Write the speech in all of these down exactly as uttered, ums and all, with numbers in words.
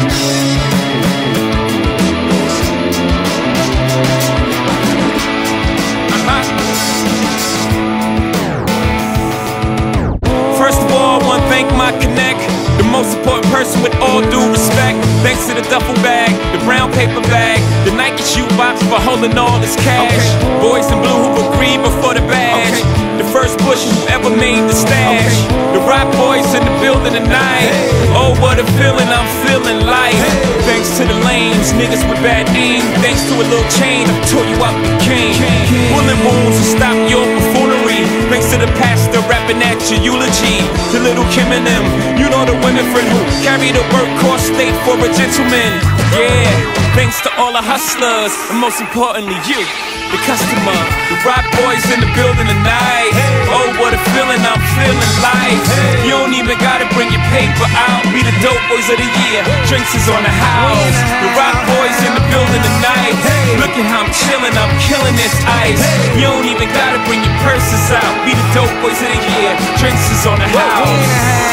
Thank my connect, the most important person with all due respect. Thanks to the duffel bag, the brown paper bag, the Nike shoebox for holding all this cash. Okay. Boys in blue who agreed before the badge. Okay. The first Bush who ever made the stash. Okay. The rock boys in the building tonight. Hey. Oh, what a feeling I'm feeling like. Hey. Thanks to the lanes, niggas with bad aim. Thanks to a little chain, I tore you out the cane. Bullet wounds to stop your buffoonery. Thanks to the pastor rapping at your eulogy. To little Kim and them, you know the women friend who carry the workhorse state for a gentleman. Yeah, thanks to all the hustlers, and most importantly you, the customer. The rock boys in the building tonight. Oh, what a feeling I'm feeling like. You don't even gotta bring your paper out. Be the dope boys of the year. Drinks is on the house. The rock boys in the building tonight. Look at how I'm chilling, I'm killing this ice. You don't even gotta bring your purses out. Be the dope boys of the year. Drinks is on the house.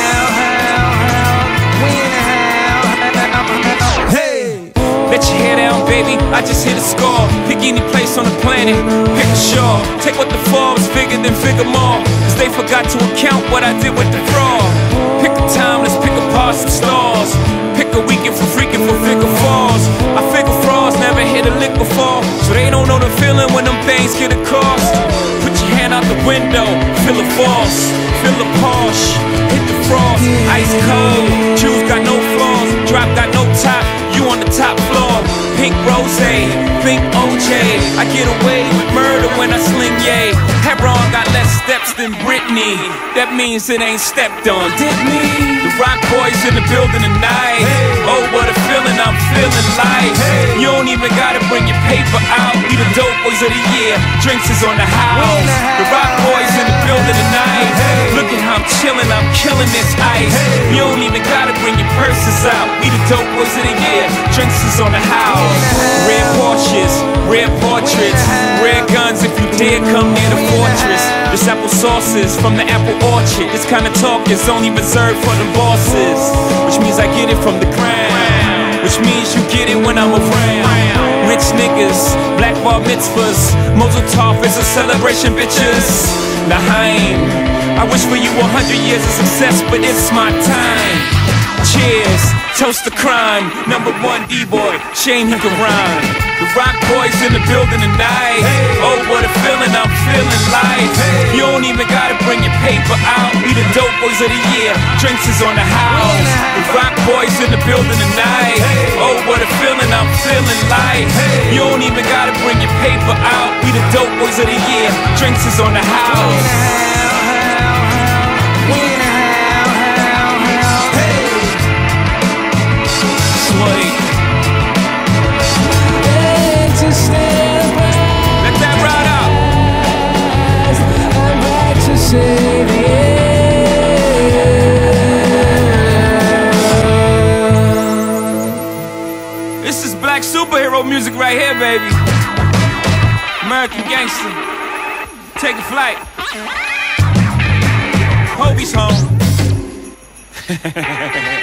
Let your hair down, baby, I just hit a score. Pick any place on the planet, pick a shore. Take what the Forbes figure, then figure more. Cause they forgot to account what I did with the fraud. Pick a time, let's pick apart some stars. Pick a weekend for freaking for figure falls. I figure frauds never hit a lick before, so they don't know the feeling when them things get a cost. Put your hand out the window, feel a force. Feel the Porsche, hit the frost. Ice cold, shoes got no flaws. Drop got no top, you on the top floor. Pink rose, pink O J. I get away with murder when I sling yay. Heron got less steps than Britney. That means it ain't stepped on, did me? The rock boys in the building tonight. Oh, what a feeling I'm feeling like. You don't even gotta bring your paper out. Be the dope boys of the year. Drinks is on the house. The rock boys in the building tonight. Look at how I'm chilling, I'm killing this ice. You don't even gotta bring your purses out. We the dope boys of the year. Drinks is on the house. Red Porsches, red portraits, red guns if you dare come near the fortress. This apple sauces from the apple orchard. This kind of talk is only reserved for the bosses, which means I get it from the crown, which means you get it when I'm around. Rich niggas, black bar mitzvahs, Mazel Tov is a celebration, bitches. L'chaim, I wish for you a hundred years of success, but it's my time. Cheers, toast to crime. Number one D-boy, Shane he can rhyme. The rock boys in the building tonight. Oh, what a feeling I'm feeling like. You don't even gotta bring your paper out. Be the dope boys of the year. Drinks is on the house. The rock boys in the building tonight. Oh, what a feeling I'm feeling like. You don't even gotta bring your paper out. Be the dope boys of the year. Drinks is on the house. Let that ride out. I'm back to save you. This is black superhero music right here, baby. American gangster. Take a flight. Hobie's home.